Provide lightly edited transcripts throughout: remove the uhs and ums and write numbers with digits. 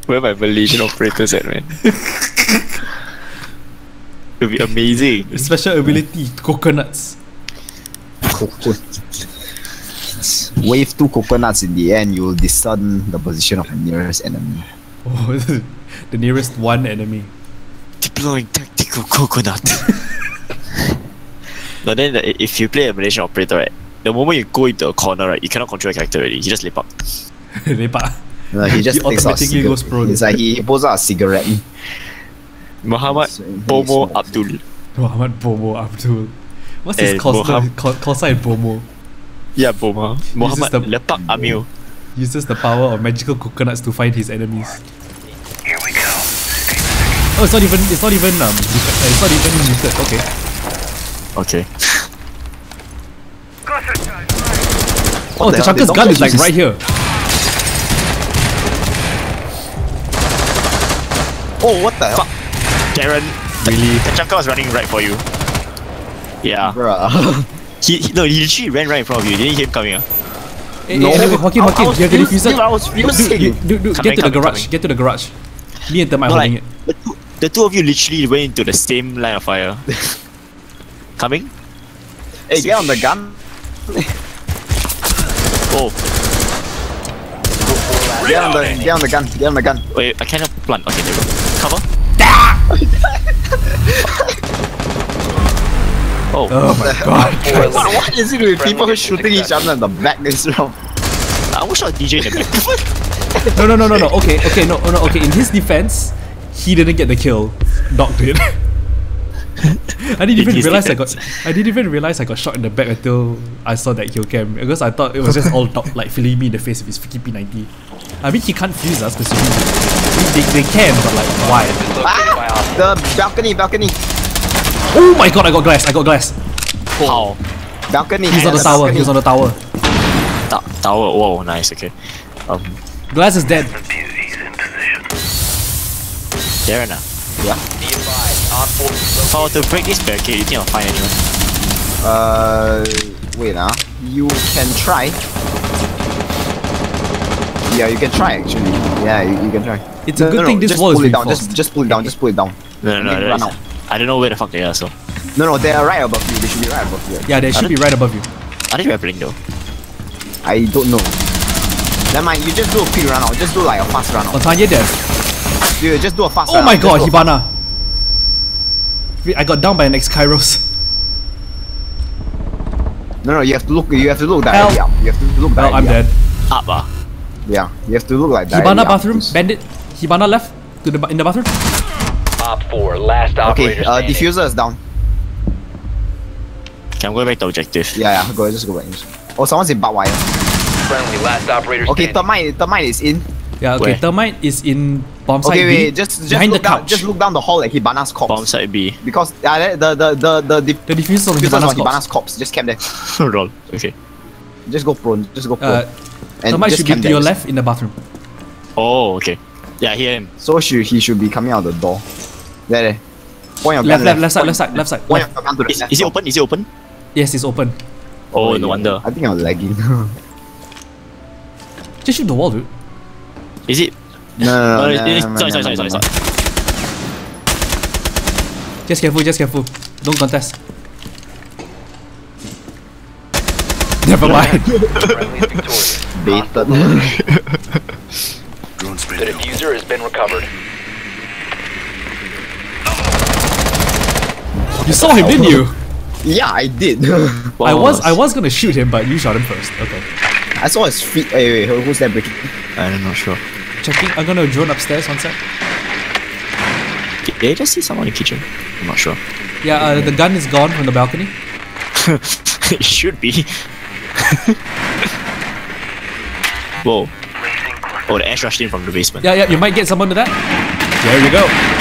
Where my Malaysian operators at, man? It'll be amazing. Special ability, coconuts. Wave 2 coconuts in the end, you will discern the position of the nearest enemy. Oh, the nearest one enemy. Deploying tactical coconut. But then if you play a Malaysian operator, right, the moment you go into a corner, right, you cannot control your character already. You just leap up. Lepak. No, he just He takes out automatically goes prone. It's like he pulls out a cigarette. Muhammad Bomo Abdul. Muhammad Bomo Abdul. What's his call sign? Bomo. Yeah, Boma. Muhammad the- Lepak Amil. Uses the power of magical coconuts to find his enemies. Here we go. Oh, it's not even muted. Okay. Okay. Oh, the hell? Tachanka's They gun don't is like use right here. Oh, what the hell? Darren, really? Tachanka was running right for you. Yeah. Bruh. He literally ran right in front of you. Didn't you hear him coming? Hey, No. Joaquin, I was you have a fusing, diffuser. I was fusing. Dude, get Coming, to the coming, garage. coming. Get to the garage. Me and Thermite No, holding like, it. the two of you literally went into the same line of fire. Coming? Hey, get on the gun. Oh, Get on the gun. Get on the gun. wait, I cannot plant. Okay, there we go. Cover. Oh, Oh my god. What is it with people shooting each other in the back this round? I wish I was DJ in the back. No. Okay. In his defense, he didn't get the kill. Doc did. I didn't even realize I got shot in the back until I saw that kill cam, because I thought it was just all Doc like filling me in the face with his freaking P90. I mean, he can't fuse us because they can, but like why? The balcony. Oh my god! I got glass. How? Balcony. He's on the tower. He's on the tower. Tower. Whoa, nice. Okay. Glass is dead. Beauty's in position. Darren, Yeah. Be advised, Op 4 if I were to break this barricade, you think I'll find anyone? Wait you can try. Yeah, you can try actually. Yeah, you can try. It's a good thing this just wall is pull it down. reinforced. Just pull it down. Just pull it down. No, Make it run out. I don't know where the fuck they are, so. No, they are right above you. They should be right above you. Yeah, they should be right above you. Are they rappelling though? I don't know. Never mind. You just do a quick run out. Just do like a fast run out. Montanya dead. Dude, just do a fast Oh run my out. god, Just do a Hibana. I got down by an ex-Kairos. No, you have to look directly up. You have to look directly Oh, I'm up. dead. Up ah. Yeah, you have to look like directly Hibana up. bathroom, bandit. Hibana left to the in the bathroom. Op 4, last Okay, operator standing. diffuser is down. Okay, I'm going back to objective. Yeah, just go back. Oh, someone's in barbed wire. Friendly, last operator Okay, standing. Thermite is in. Yeah, okay. Where? Thermite is in bomb site Okay, B, wait, just behind the look down. couch. Just look down the hall at Hibana's corpse. Bomb site B. Because the The diffuser on diffuser Hibana's on corpse. Hibana's corpse. Just camp there. Roll. Okay. Just go prone. Just go prone. And Thermite just should be camp to there. your left in the bathroom. Oh, okay. Yeah, I hear him. So he should be coming out the door. There. Point your gun Left side. Point your gun to the left. Is it open? Is it open? Yes, it's open. Oh, yeah. no wonder. I think I'm lagging. Just shoot the wall, dude. Is it? No, Sorry. Just careful. Don't contest. Never mind. Friendly is victorious. Baited. The diffuser has been recovered. You saw him, didn't you? Yeah, I did. I was gonna shoot him, but you shot him first. Okay. I saw his feet. Wait, who's that breaking? I'm not sure. Checking. I'm gonna drone upstairs. One sec. Did I just see someone in the kitchen? I'm not sure. Yeah, the gun is gone from the balcony. It should be. Whoa. Oh, the ash rushed in from the basement. Yeah, you might get someone to that. There you go.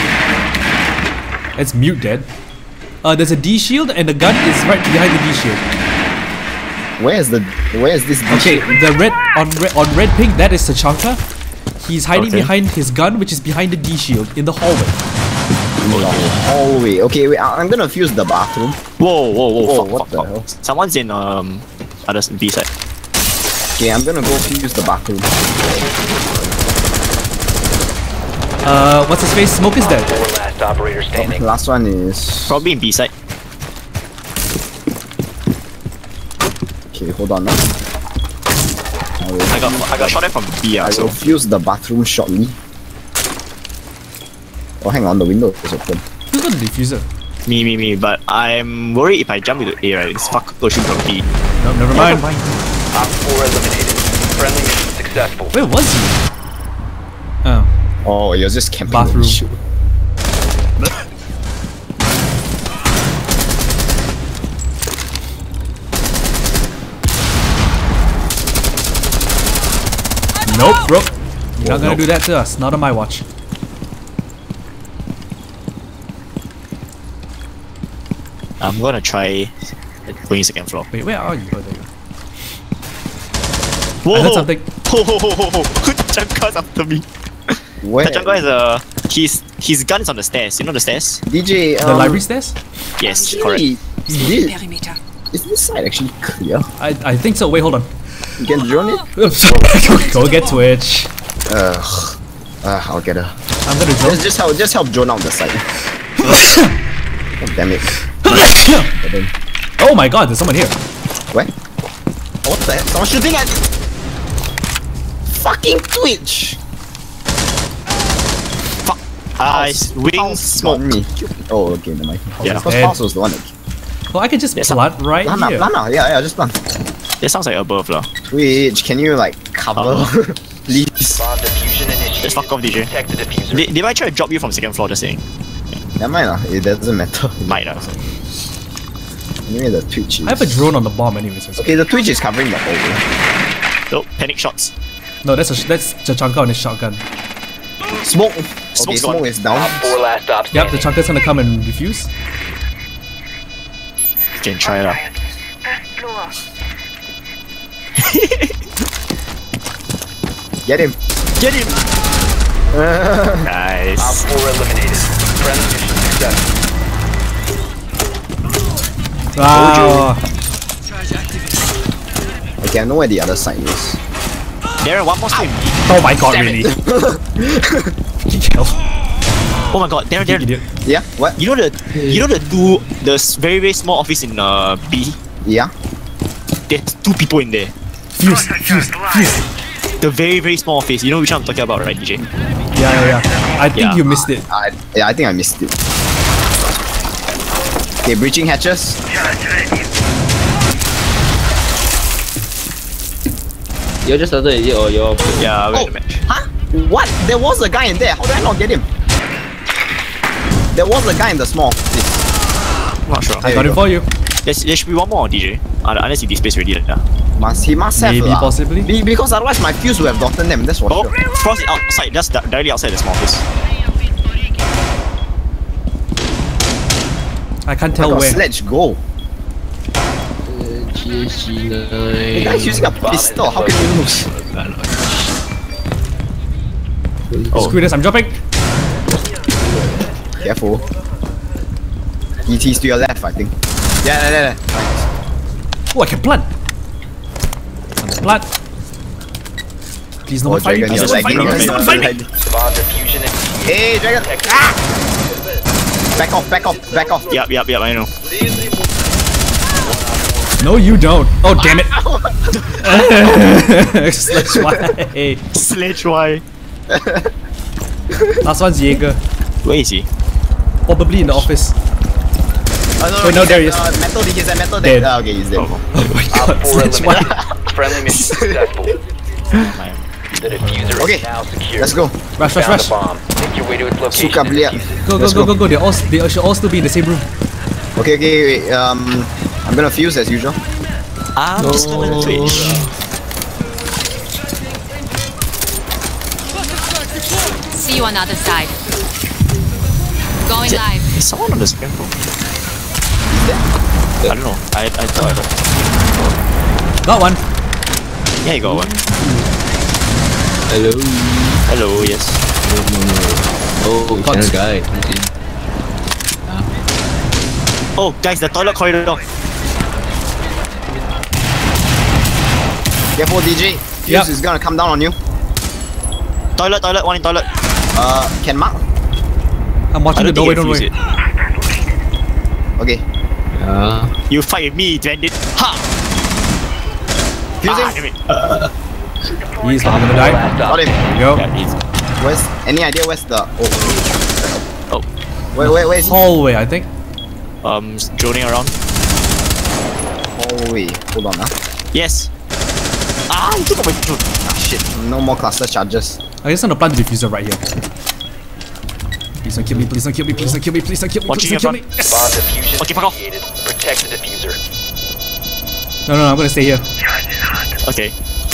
It's mute dead. There's a D shield and the gun is right behind the D shield. Where is this? Okay, the red on red pink, that is Tachanka. He's hiding Okay. behind his gun, which is behind the D shield in the hallway. Hallway. Okay, wait. I'm gonna fuse the bathroom. Whoa, what the hell? Someone's in other B side. Okay, I'm gonna go fuse the bathroom. What's his face? Smoke is dead. 4 last operator standing. Last one is. Probably in B side. Okay, hold on now. I got shot at from B, I so will fuse the bathroom shortly. Oh, hang on, the window is open. Who's got the diffuser? me. But I'm worried if I jump into A, right? It's fuck go shoot from B. No, never mind. Op 4 eliminated. Friendly mission successful. Where was he? Oh. Oh, you're just camping. Bathroom. Shoot. Nope, bro. You're not gonna do that to us. Not on my watch. I'm gonna try going second floor. Wait, where are you? Oh, there you go. Whoa! I heard something. Ho! Chanka's after me. Where? Chanka is his gun is on the stairs. You know the stairs? DJ. The library stairs? Yes, Actually, correct. is this side actually clear? I think so. Wait, hold on. You can drone it? Go get Twitch. I'll get her. I'm gonna drone. Just help drone out the side. Oh, damn it. But then, Oh my god, there's someone here. where? What the heck? Someone shooting at fucking Twitch! Wing Pulse smoke. on me. Oh, okay, never mind. Yeah. Because Hey. Pulse was the one that. Well, I can just Yes, plant right Plan here. now. Yeah, just plan. That sounds like above lah. Twitch, can you like cover? Please. Bomb diffusion initiated. Just fuck off, DJ. Protect the diffuser. They might try to drop you from second floor, just saying. Never mind lah, it doesn't matter. Might Anyway, the Twitch is. I have a drone on the bomb anyways. Okay, the Twitch is covering the whole. Oh, panic shots. No, that's Chachanka on his shotgun. Smoke! Okay, Smoke's smoke gone. is down. Op 4 last stop Yep, the standing. Chachanka's gonna come and defuse. You can try lah. Get him! Get him! Op Nice. 4 eliminated. Friendly mission successful. Wow. Okay, I know where the other side is. Darren, one more time. Oh my god, Damn really? it. Kill. Oh my god, Darren. Idiot. Yeah, what? You know the very very small office in B. Yeah? There's 2 people in there. Fuse. The very very small office. You know which one I'm talking about, right, DJ? Yeah. I think Yeah. you missed it. I think I missed it. Okay, breaching hatches. You just started it or you're Yeah, we're Oh. in the match. Huh? What? There was a guy in there. How did I not get him? There was a guy in the small office. Not sure. I There got you it go. for you. There should be one more, DJ. Unless he displays already. Yeah. He must have Maybe, lah. possibly. Because otherwise my fuse would have gotten them, that's for Oh, sure. Frost is outside. Just directly outside the small office. I can't I tell got where. sledge go. The guy's using a pistol, how can you lose? Screw this, I'm jumping. Careful. ET's to your left, I think. Yeah. Oh, I can plant. Plant. Please no Oh, one find me. Dragon, Please you're no one find me. lagging. Please no one find me. Bomb diffusion initiated. Hey, Dragon! Back off. Yep, I know. No, you don't. Oh, damn it. Slash Y. Sledge Y. Last one's Jaeger. Where is he? Probably in the office. Oh, Wait, no, there he is. Metal, he's a metal Dead. dead. Okay, he's dead. Oh, Oh my Op god, 4 Slash Y. eliminated. Friendly mission successful. my. The diffuser Okay, is now secure. let's go. Rush. Found the bomb. Make your way to its location. Suka and beliak. defuse it. Go. Let's They should all still be in the same room. Okay, wait. I'm gonna fuse as usual. I'm just gonna Twitch. See you on the other side. Going live. Is someone on the second floor? I don't know. I thought I heard. Got one. Yeah, you got one. Hello. Hello, yes. Oh, Got- channel guy. Oh, guys, the toilet corridor. Careful, DJ. Fuse Yep. is gonna come down on you. Toilet, one in toilet. Can Mark? I'm I watching the don't doorway, think don't I fuse worry. it. Okay. You fight with me, bandit. Ha! Fuse Ah, him. damn it. He's not gonna die. Last Got op. him. There we go. Yeah, he's Where's any idea where's the oh where is he? Hallway, I think. droning around. Hallway. Hold on, Yes. Ah, he took off my drone. Ah shit. No more cluster charges. I just want to plant the diffuser right here. Please don't kill me, please don't kill me, please don't kill me, please don't kill me, Watching please don't kill your me. Bomb diffusion Okay, fuck off. initiated. Protect the diffuser. No, I'm gonna stay here. Okay.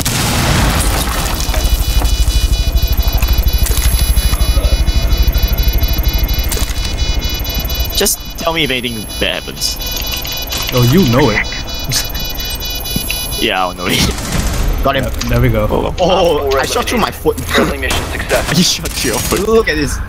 Just tell me if anything bad happens. Oh, you know it. Yeah, I'll know it. Got him. There we go. Oh, Four I shot through my foot. Friendly mission success. You shot through your foot. Look at this.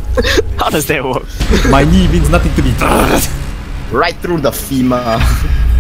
How does that work? My knee means nothing to me. Right through the femur.